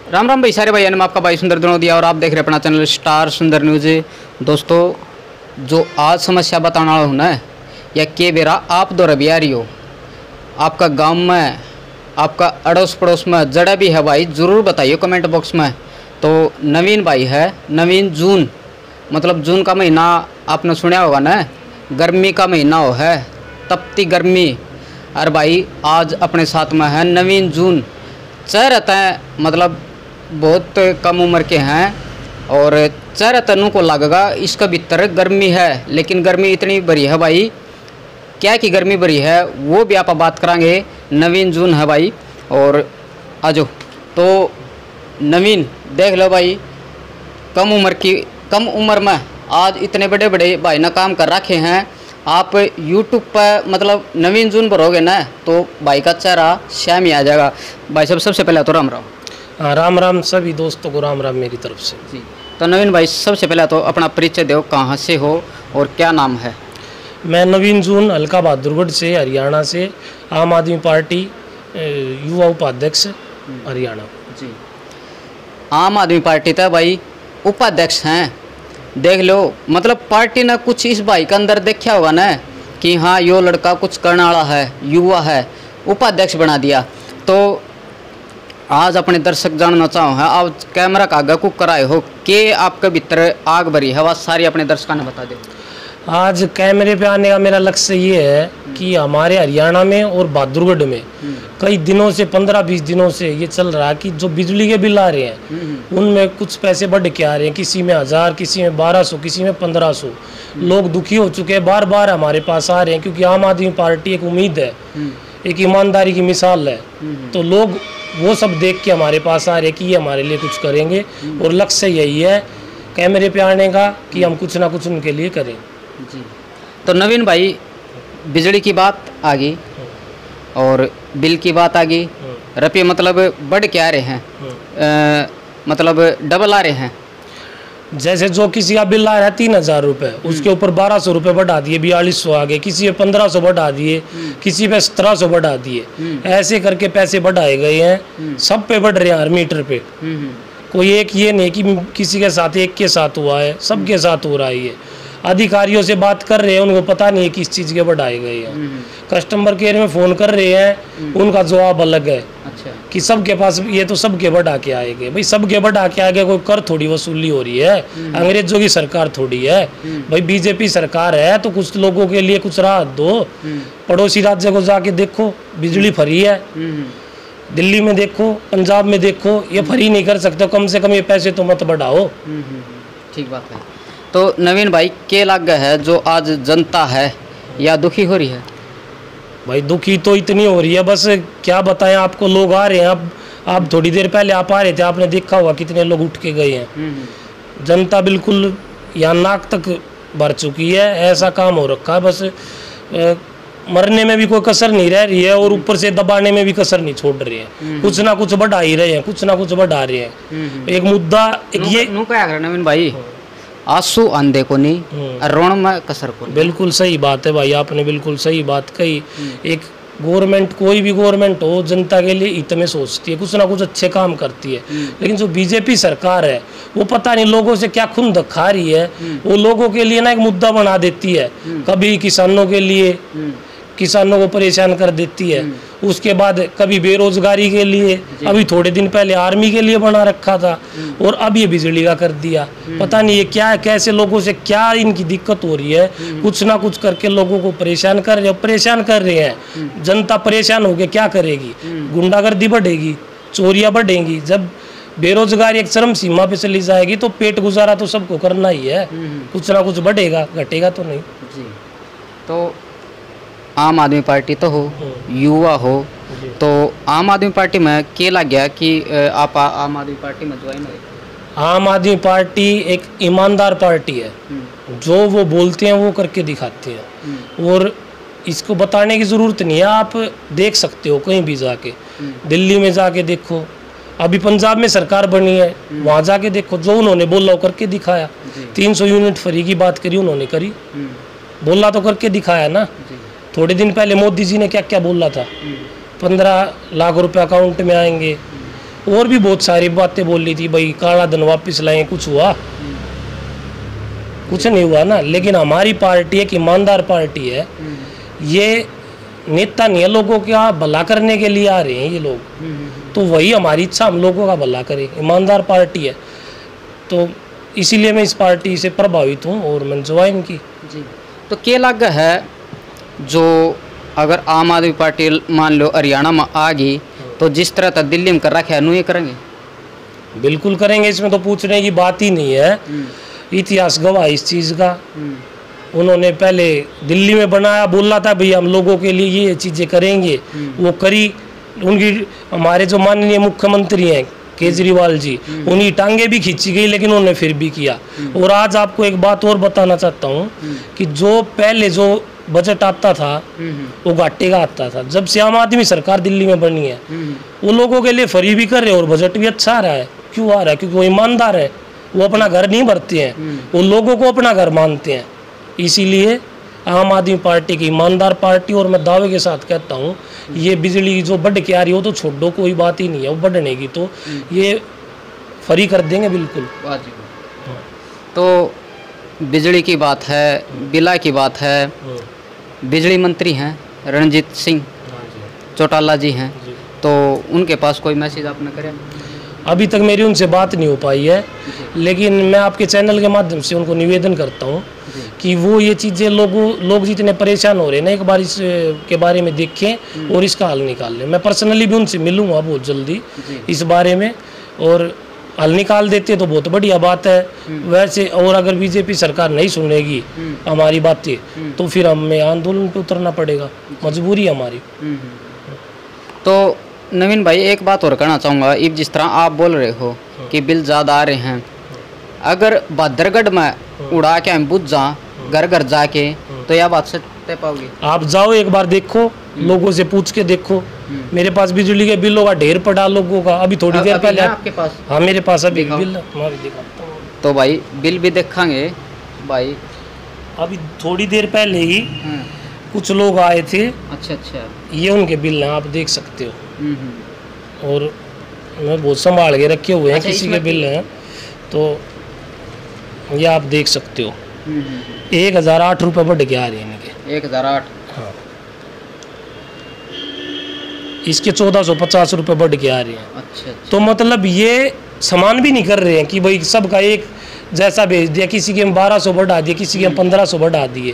राम राम भाई सारे भाई, मैं आपका भाई सुंदर दिनोदिया और आप देख रहे हैं अपना चैनल स्टार सुंदर न्यूज़। दोस्तों, जो आज समस्या बताने वाला हूँ ना, या के बेरा आप दो रवि आ रही हो, आपका गांव में, आपका अड़ोस पड़ोस में जड़ा भी है भाई, ज़रूर बताइए कमेंट बॉक्स में। तो नवीन भाई है, नवीन जून, मतलब जून का महीना आपने सुना होगा ना, गर्मी का महीना हो है, तपती गर्मी। अरे भाई आज अपने साथ में है नवीन जून, चेहरत हैं, मतलब बहुत कम उम्र के हैं और चेहरा तनु को लगेगा इसका भीतर गर्मी है, लेकिन गर्मी इतनी बड़ी है भाई, क्या की गर्मी बड़ी है वो भी आप बात करांगे। नवीन जून है भाई और आजो तो नवीन देख लो भाई, कम उम्र में आज इतने बड़े बड़े भाई ना काम कर रखे हैं। आप यूट्यूब पर मतलब नवीन जून भरोगे ना तो भाई का चेहरा श्याम ही आ जाएगा। भाई सबसे पहले तो राम राम। हाँ, राम राम सभी दोस्तों को राम राम मेरी तरफ से जी। तो नवीन भाई सबसे पहले तो अपना परिचय दो, कहाँ से हो और क्या नाम है? मैं नवीन जून हल्का बहादुरगढ़ से, हरियाणा से, आम आदमी पार्टी युवा उपाध्यक्ष हरियाणा। जी, आम आदमी पार्टी था भाई, उपाध्यक्ष हैं। देख लो, मतलब पार्टी ने कुछ इस भाई के अंदर देखा होगा ना कि हाँ यो लड़का कुछ करने वाला है, युवा है, उपाध्यक्ष बना दिया। तो आज अपने दर्शक जानना चाहो है, आप कैमरा का आगे कुक कराए हो कि आपके भीतर आग भरी है, वह सारी अपने दर्शकों ने बता दो। आज कैमरे पे आने का मेरा लक्ष्य ये है कि हमारे हरियाणा में और बहादुरगढ़ में कई दिनों से 15-20 दिनों से ये चल रहा है कि जो बिजली के बिल आ रहे हैं उनमें कुछ पैसे बढ़ के आ रहे हैं, किसी में 1000, किसी में 1200, किसी में 1500। लोग दुखी हो चुके हैं, बार बार हमारे पास आ रहे हैं, क्योंकि आम आदमी पार्टी एक उम्मीद है, एक ईमानदारी की मिसाल है। तो लोग वो सब देख के हमारे पास आ रहे हैं कि ये हमारे लिए कुछ करेंगे, और लक्ष्य यही है कैमरे पे आने का कि हम कुछ ना कुछ उनके लिए करें। जी। तो नवीन भाई, बिजली की बात आ गई और बिल की बात आ गई, रुपये मतलब बढ़ के आ रहे हैं, मतलब डबल आ रहे हैं। जैसे जो किसी का बिल आ रहा है 3000 रुपये, उसके ऊपर 1200 रुपये बढ़ा दिए, 4200 आ गए, किसी पे 1500 बढ़ा दिए, किसी पे 1700 बढ़ा दिए, ऐसे करके पैसे बढ़ाए गए हैं। सब पे बढ़ रहे हैं, हर मीटर पे। कोई एक ये नहीं कि किसी के साथ एक के साथ हुआ है, सबके साथ हो रहा है। ये अधिकारियों से बात कर रहे हैं, उनको पता नहीं है किस चीज़ के बढ़ाए गए हैं। कस्टमर केयर में फ़ोन कर रहे हैं, उनका जवाब अलग है। अच्छा। कि सबके पास ये तो सबके बढ़ा के आएंगे। भाई सबके बढ़ा के आएंगे, कोई कर थोड़ी वसूली हो रही है, अंग्रेजों की सरकार थोड़ी है। भाई बीजेपी सरकार है तो कुछ लोगों के लिए कुछ राहत दो। पड़ोसी राज्य को जाके देखो, बिजली फ्री है। दिल्ली में देखो, पंजाब में देखो, ये फ्री नहीं कर सकते, कम से कम ये पैसे तो मत बढ़ाओ। ठीक बात है। तो नवीन भाई के लग गए है जो आज जनता है या दुखी हो रही है? भाई दुखी तो इतनी हो रही है, बस क्या बताएं आपको। लोग आ रहे हैं, अब आप थोड़ी देर पहले आप आ रहे थे, आपने देखा होगा कितने लोग उठ के गए हैं। जनता बिल्कुल यहाँ नाक तक भर चुकी है, ऐसा काम हो रखा है। बस मरने में भी कोई कसर नहीं रह रही है और ऊपर से दबाने में भी कसर नहीं छोड़ रहे हैं। कुछ ना कुछ बढ़ा ही रहे हैं, कुछ ना कुछ बढ़ा रहे हैं। एक मुद्दा ये नवीन भाई, आंसू आंधे को नहीं, रोण में कसर को नहीं। बिल्कुल सही बात है भाई, आपने बिल्कुल सही बात कही। एक गवर्नमेंट, कोई भी गवर्नमेंट हो, जनता के लिए हित में सोचती है, कुछ ना कुछ अच्छे काम करती है। लेकिन जो बीजेपी सरकार है वो पता नहीं लोगों से क्या खून खा रही है। वो लोगों के लिए ना एक मुद्दा बना देती है, कभी किसानों के लिए, किसानों को परेशान कर देती है। उसके बाद कभी बेरोजगारी के लिए, अभी थोड़े दिन पहले आर्मी के लिए बना रखा था, और अब ये बिजली का कर दिया। पता नहीं ये क्या है, कैसे लोगों से क्या इनकी दिक्कत हो रही है। कुछ ना कुछ करके लोगों को परेशान कर रहे हैं। जनता परेशान होकर क्या करेगी? गुंडागर्दी बढ़ेगी, चोरियां बढ़ेंगी। जब बेरोजगारी एक चरम सीमा पे चली जाएगी तो पेट गुजारा तो सबको करना ही है। कुछ ना कुछ बढ़ेगा, घटेगा तो नहीं। जी। तो आम आदमी पार्टी तो हो, युवा हो, तो आम आदमी पार्टी में क्या लग गया कि आप आम आदमी पार्टी में ज्वाइन हो? आम आदमी पार्टी एक ईमानदार पार्टी है, जो वो बोलते हैं वो करके दिखाते हैं। और इसको बताने की ज़रूरत नहीं है, आप देख सकते हो कहीं भी जाके। दिल्ली में जाके देखो, अभी पंजाब में सरकार बनी है, वहाँ जाके देखो, जो उन्होंने बोला वो करके दिखाया। 300 यूनिट फ्री की बात करी, उन्होंने करी, बोला तो करके दिखाया ना। थोड़े दिन पहले मोदी जी ने क्या क्या बोला था, 15 लाख रुपए अकाउंट में आएंगे, और भी बहुत सारी बातें बोल ली थी, भाई काला धन वापस लाएं, कुछ हुआ? कुछ नहीं हुआ ना। लेकिन हमारी पार्टी एक ईमानदार पार्टी है, ये नेता नहीं है लोगों का भला करने के लिए आ रहे हैं ये लोग, तो वही हमारी इच्छा, हम लोगों का भला करें। ईमानदार पार्टी है, तो इसीलिए मैं इस पार्टी से प्रभावित हूँ और मैंने ज्वाइन की। जी, तो क्या लग है जो अगर आम आदमी पार्टी मान लो हरियाणा में आ गई तो जिस तरह तक दिल्ली में कर रखा है ये करेंगे? बिल्कुल करेंगे, इसमें तो पूछने की बात ही नहीं है। इतिहास गवाह इस चीज़ का। उन्होंने पहले दिल्ली में बनाया, बोला था भई हम लोगों के लिए ये चीज़ें करेंगे, वो करी। उनकी हमारे जो माननीय मुख्यमंत्री हैं केजरीवाल जी, उन्हीं टांगे भी खींची गई, लेकिन उन्होंने फिर भी किया। और आज आपको एक बात और बताना चाहता हूँ कि जो पहले जो बजट आता था वो घाटे का आता था। जब से आम आदमी सरकार दिल्ली में बनी है, वो लोगों के लिए फ्री भी कर रहे हैं और बजट भी अच्छा आ रहा है। क्यों आ रहा है? क्योंकि वो ईमानदार है, वो अपना घर नहीं भरते हैं, वो लोगों को अपना घर मानते हैं। इसीलिए आम आदमी पार्टी की ईमानदार पार्टी। और मैं दावे के साथ कहता हूँ, ये बिजली जो बढ़ के आ रही हो तो छोड़ दो, कोई बात ही नहीं है, वो बढ़ने की तो ये फ्री कर देंगे बिल्कुल। तो बिजली की बात है, बिला की बात है, बिजली मंत्री हैं रणजीत सिंह चौटाला जी हैं, तो उनके पास कोई मैसेज आपने करे? अभी तक मेरी उनसे बात नहीं हो पाई है, लेकिन मैं आपके चैनल के माध्यम से उनको निवेदन करता हूँ कि वो ये चीज़ें लोग जितने परेशान हो रहे हैं ना, एक बार इस के बारे में देखें और इसका हल निकाल लें। मैं पर्सनली भी उनसे मिलूँगा बहुत जल्दी इस बारे में, और हल निकाल देते तो बहुत बढ़िया बात है। वैसे और अगर बीजेपी सरकार नहीं सुनेगी हमारी बातें तो फिर हमें आंदोलन पे उतरना पड़ेगा, मजबूरी है हमारी। तो नवीन भाई एक बात और कहना चाहूँगा, इब जिस तरह आप बोल रहे हो कि बिल ज़्यादा आ रहे हैं, अगर बहादुरगढ़ में उड़ा के हम बुझ जा घर घर जाके तो यह बात सच तय पाओगे? आप जाओ एक बार देखो, लोगों से पूछ के देखो। मेरे पास बिजली के बिलों का ढेर पड़ा लोगों का, अभी थोड़ी देर पहले आपके पास? हाँ मेरे पास अभी बिल दिखाता हूँ। तो भाई बिल भी देखेंगे भाई। अभी थोड़ी देर पहले ही कुछ लोग आए थे। अच्छा अच्छा, ये उनके बिल हैं, आप देख सकते हो। और मैं बहुत संभाल के रखे हुए हैं। अच्छा, किसी के बिल हैं तो ये आप देख सकते हो। 1008 रुपये बढ़ के आ रहे हैं इनके। 1008? हाँ, इसके 1450 रुपये बढ़ के आ रहे हैं। अच्छा। तो मतलब ये समान भी नहीं कर रहे हैं कि भाई सबका एक जैसा भेज दिया, किसी के हम 1200 बढ़ा दिए, किसी के हम 1500 बढ़ा दिए।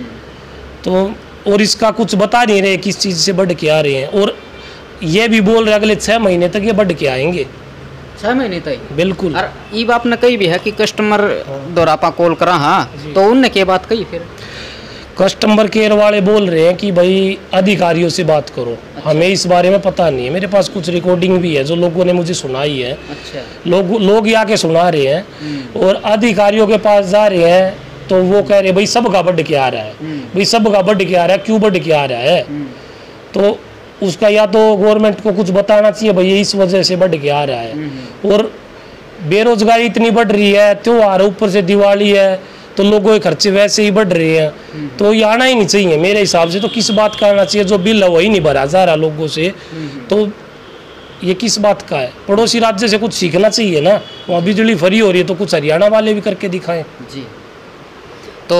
तो और इसका कुछ बता नहीं रहे किस चीज़ से बढ़ के आ रहे हैं, और ये भी बोल रहे अगले 6 महीने तक ये बढ़ के आएंगे। 6 महीने तक? बिल्कुल। और ये बात ने कही भी है कि कस्टमर द्वारा आप कॉल करा, हाँ, तो उनने क्या बात कही फिर? कस्टमर केयर वाले बोल रहे हैं कि भाई अधिकारियों से बात करो। अच्छा। हमें इस बारे में पता नहीं है। मेरे पास कुछ रिकॉर्डिंग भी है जो लोगों ने मुझे सुनाई है। अच्छा। लोग ये आके सुना रहे हैं और अधिकारियों के पास जा रहे हैं तो वो कह रहे हैं भाई सबका बढ़ के आ रहा है, भाई सबका बढ़ के आ रहा है, क्यों बढ़ के आ रहा है? तो उसका या तो गवर्नमेंट को कुछ बताना चाहिए भाई इस वजह से बढ़ के आ रहा है। और बेरोजगारी इतनी बढ़ रही है, त्योहार ऊपर से दिवाली है, तो लोगों के खर्चे वैसे ही बढ़ रहे हैं, तो ये आना ही नहीं चाहिए मेरे हिसाब से। तो किस बात का आना चाहिए? जो बिल है वही नहीं भरा जा रहा लोगों से, तो ये किस बात का है? पड़ोसी राज्य से कुछ सीखना चाहिए ना। वहाँ बिजली फ्री हो रही है तो कुछ हरियाणा वाले भी करके दिखाएं। जी। तो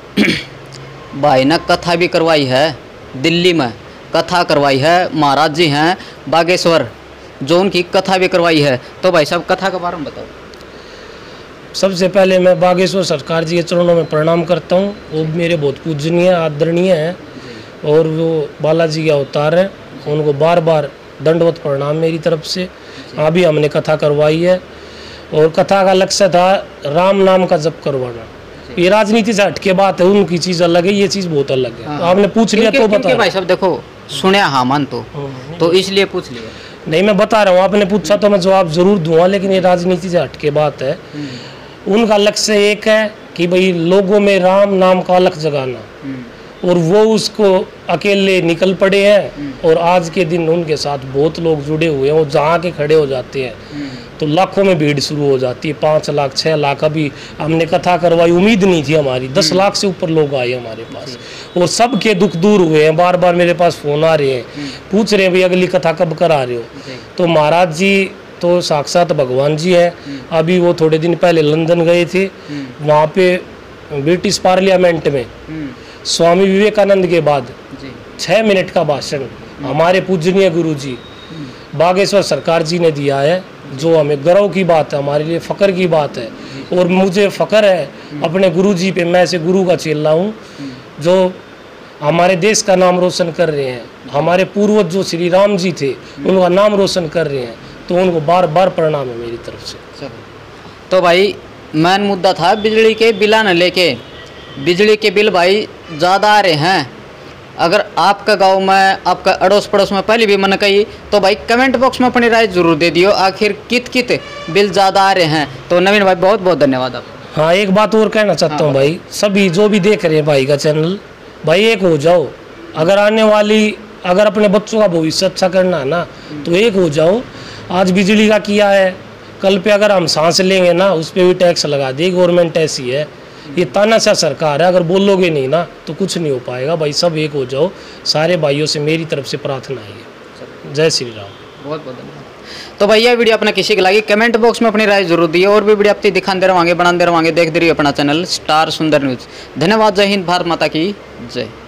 भाई ने कथा भी करवाई है दिल्ली में, कथा करवाई है, महाराज जी हैं बागेश्वर जो उनकी कथा भी करवाई है। तो भाई साहब कथा के बारे में बताओ। सबसे पहले मैं बागेश्वर सरकार जी के चरणों में प्रणाम करता हूँ। वो मेरे बहुत पूजनीय आदरणीय हैं और वो बालाजी के अवतार हैं, उनको बार बार दंडवत प्रणाम मेरी तरफ से। अभी हमने कथा करवाई है और कथा का लक्ष्य था राम नाम का जप करवाना। ये राजनीति से हटके बात है, उनकी चीज़ अलग है, ये चीज़ बहुत अलग है। तो आपने पूछ लिया तो बता। भाई साहब देखो सुनया हाँ मन तो इसलिए पूछ लिया। नहीं मैं बता रहा हूँ, आपने पूछा तो मैं जवाब जरूर दूंगा, लेकिन ये राजनीति से हटके बात है। उनका लक्ष्य एक है कि भाई लोगों में राम नाम का अलख जगाना, और वो उसको अकेले निकल पड़े हैं। और आज के दिन उनके साथ बहुत लोग जुड़े हुए हैं। वो जहाँ के खड़े हो जाते हैं तो लाखों में भीड़ शुरू हो जाती है, 5 लाख 6 लाख। अभी हमने कथा करवाई, उम्मीद नहीं थी हमारी, 10 लाख से ऊपर लोग आए हमारे पास और सबके दुख दूर हुए हैं। बार बार मेरे पास फ़ोन आ रहे हैं, पूछ रहे हैं भाई अगली कथा कब करा रहे हो। तो महाराज जी तो साक्षात भगवान जी है। अभी वो थोड़े दिन पहले लंदन गए थे, वहाँ पे ब्रिटिश पार्लियामेंट में स्वामी विवेकानंद के बाद 6 मिनट का भाषण हमारे पूजनीय गुरु जी बागेश्वर सरकार जी ने दिया है, जो हमें गर्व की बात है, हमारे लिए फ़ख्र की बात है। और मुझे फ़ख्र है अपने गुरु जी पे, मैं ऐसे गुरु का चेला हूँ जो हमारे देश का नाम रोशन कर रहे हैं। हमारे पूर्वज जो श्री राम जी थे उनका नाम रोशन कर रहे हैं, तो उनको बार बार प्रणाम है मेरी तरफ से। तो भाई मेन मुद्दा था बिजली के बिला न लेके, बिजली के बिल भाई ज़्यादा आ रहे हैं। अगर आपका गांव में, आपका अड़ोस पड़ोस में पहले भी मन कही तो भाई कमेंट बॉक्स में अपनी राय जरूर दे दियो, आखिर कित बिल ज़्यादा आ रहे हैं। तो नवीन भाई बहुत बहुत धन्यवाद आप। हाँ, एक बात और कहना चाहता हूँ भाई, सभी जो भी देख रहे हैं भाई का चैनल, भाई एक हो जाओ। अगर आने वाली, अगर अपने बच्चों का भविष्य अच्छा करना है ना, तो एक हो जाओ। आज बिजली का किया है, कल पे अगर हम सांस लेंगे ना उस पर भी टैक्स लगा दी गवर्नमेंट। ऐसी है ये तानाशाह सरकार है, अगर बोलोगे नहीं ना तो कुछ नहीं हो पाएगा। भाई सब एक हो जाओ, सारे भाइयों से मेरी तरफ से प्रार्थना है। जय श्री राम। बहुत बहुत धन्यवाद। तो भाई ये वीडियो अपने किसी की लगी कमेंट बॉक्स में अपनी राय जरूर दिए, और भी वीडियो आपको दिखाते रहेंगे, बनाते रहेंगे। देखते रहिए अपना चैनल स्टार सुंदर न्यूज़। धन्यवाद। जय हिंद, भारत माता की जय।